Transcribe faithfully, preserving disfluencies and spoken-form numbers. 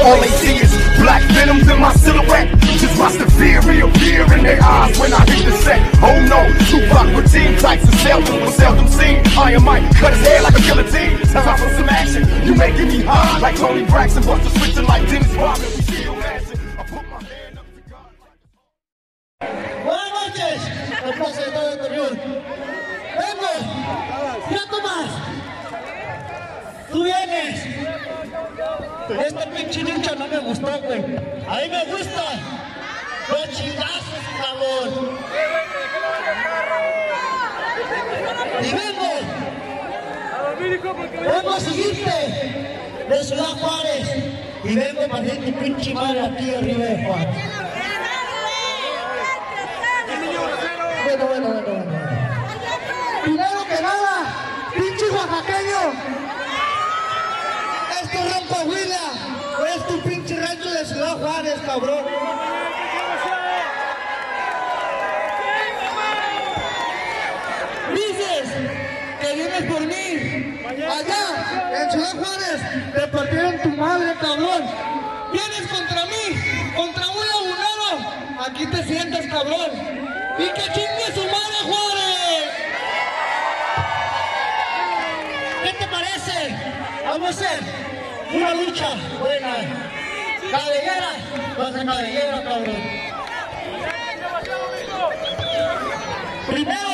all they see is black venoms in my silhouette. Just watch the fear reappear in their eyes when I hit the set. Oh no, Tupac routine types are seldom, but seldom seen. Iron Mike cut his hair like a guillotine. Time for some action, you making me high like Tony Braxton, Buster switching like Dennis Rodman. We still mashing. I put my hand up to God. Buenas noches, el placer de todo el Torreón. Vengo, ya Tomás, tú vienes. Este pinche lucha no me gustó, güey. A mí me gusta los chingazos, cabrón. Y vengo, vengo a seguirte de Ciudad Juárez y vengo a partir tu pinche madre aquí arriba de Juárez. Bueno, bueno, bueno, bueno. Primero que nada, pinche oaxaqueño. Esto es Coahuila, no es tu pinche rancho de Ciudad Juárez, cabrón. Dices que vienes por mí. Allá, en Ciudad Juárez, te partieron tu madre, cabrón. Vienes contra mí, contra un lagunero. Aquí te sientas, cabrón. Y que chingue su madre, Juárez. ¿Qué te parece? Vamos a hacer una lucha buena. Cabellera, vas a cabellera, cabrón. Primero